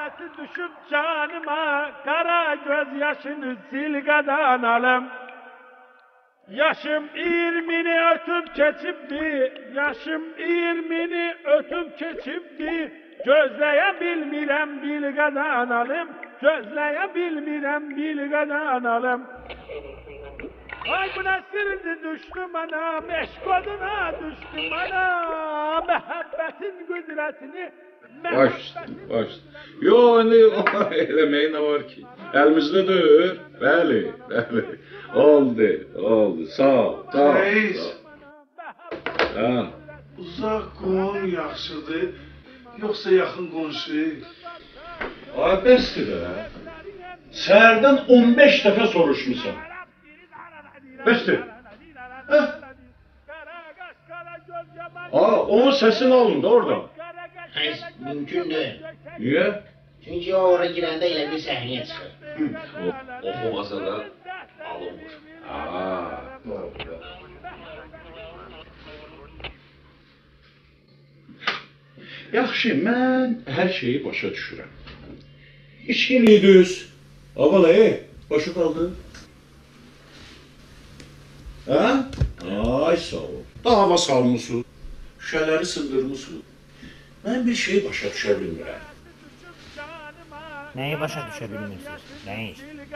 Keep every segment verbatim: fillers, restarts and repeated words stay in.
Məhəbbəti düşüb canıma, qara göz yaşını silqədən alım. Yaşım iyirmini ötüb keçibdi, yaşım iyirmini ötüb keçibdi. Gözləyə bilmirəm bilqədən alım, gözləyə bilmirəm bilqədən alım. Ay bu nəsildi düşdü mənə, meşq oduna düşdü mənə, məhəbbətin qüdrətini, Başdır, başdır. Yo, indi eləməyin nə var ki? Əlimizdə-dir. Bəli, bəli. Oldu, oldu. Sağ ol, sağ ol. Reis, Ha. uzaq qonur yaxşıdır, yoxsa yaxın qonşu? Ay, bəsdir də. Səhərdən on beş dəfə soruşmusan. Bəsdir. Hə? Aa, onun səsini alın da oradan. Hayır, mümkündür. Niyə? Çünki o oraya girəndə elə bir səhnəyə çıxır. Oxumasa da alınmır. Aa, yaxşı, mən hər şeyi başa düşürəm. İçkili düz. Aval, ey, başa qaldı. Hə? Ay, sağ ol. Dava salmısın, şüşələri sındırmısın. Mən bir şey başa düşə bilmirəm. Nəyi başa düşə bilmirsiniz? Nəyi?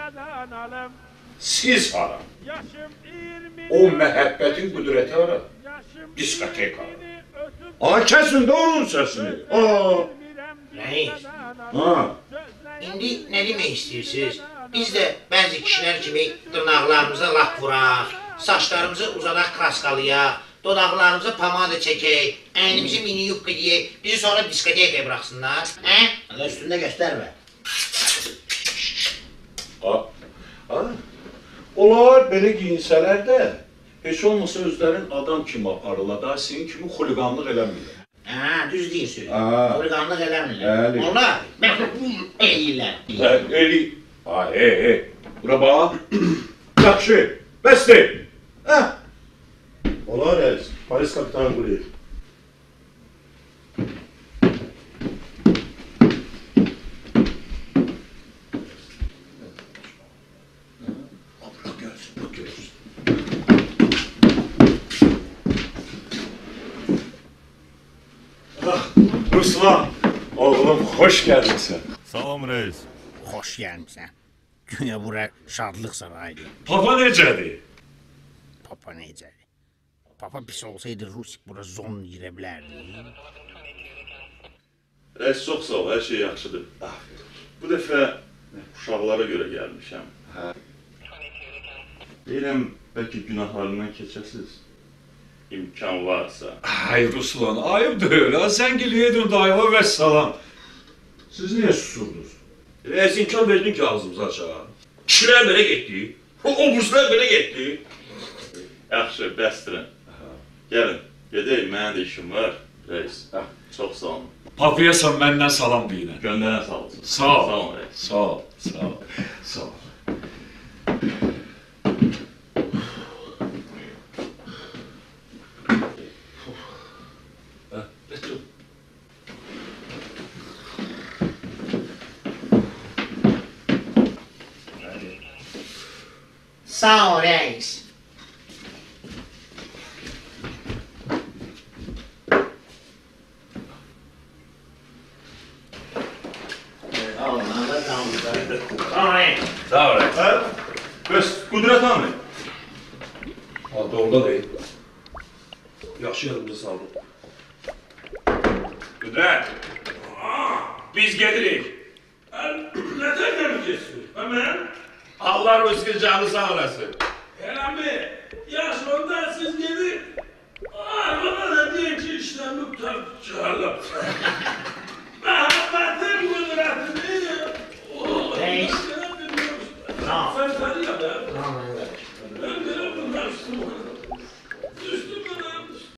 Siz hara? O məhəbbətin qüdrəti hara? Diskoteka. Ay, kəsin də onun səsini. Aa. Nəyi? Ha. İndi nə demək istəyirsiniz? Biz də bəzi kişilər kimi dırnaqlarımıza lak vuraq, saçlarımızı uzadaq kraskalayaq, dodaqlarımıza pomada çəkək, əynimizi mini yupka deyək, bizi sonra diskotekaya bıraxsınlar. Hə? Hələ üstündə göstərmə. Ha. Ha. Onlar belə giyinsələr də, heç olmasa özlərin adam kimi aparırlar da, sizin kimi xuliqanlıq eləmirlər. Hə, düz deyirsiniz. Ha. Xuliqanlıq eləmirlər. Bəli. Onlar eləyirlər. Hə, eli. Ha, ey, ey. Bura bax. Yaxşı, bəsdir. Hə. Olar reis, polis kapitanı buyur. Ruslan, oğlum hoş geldin sen. Salam reis. Xoş gəlmisən. Güya bura şadlıq sarayıdır. Papa necədir? Papa necədir? Papa pis olsaydı Rusik bura zon girə bilərdi. Reis, çox sağ ol, hər şey yaxşıdır. Bu dəfə uşaqlara görə gəlmişəm. Deyirəm, bəlkə günahlarından keçəsiz. İmkan varsa. Ay Ruslan, ayıbdır. Ha, sen geliyordun dayıma ve salam. Siz niye susurdunuz? Reis imkan verdin ki ağzımızı açağa. Kişilər belə getdi. O burslar belə getdi. Yaxşı, bəsdirin. Gəlin, gedək, mənim də işim var. Reis, çox sağ olun. Papaya sen benden salam deyin. Göndərən sağ olsun. Sağ ol. Sağ olun, reis. Sağ ol. Sağ ol. Sağ ol. Sağ ol reis. Sağ ol reis. Hə? Bəs, Qudrət hanı? Ha, doğrudan değil. Yaxşı yanımıza saldı. Qüdrət. Biz gedirik. Nə tərləməyəcəksin? Həmən? Allah Ruskin canı sağ olasın. Eləmi, yaş onda siz gedin. Ay, bana da deyin ki, işləmi tutar, çağırlar.